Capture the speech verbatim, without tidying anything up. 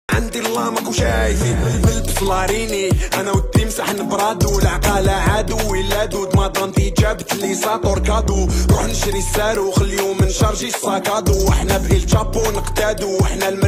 عندي الله ماكو شايفين نلبس لاريني انا ودي مسحن برادو العقالة عادو الا دود مادانتي جابت لي ساطور كادو روح نشري الصاروخ اليوم نشارجي الساكادو احنا بإل تشابو نقتادو احنا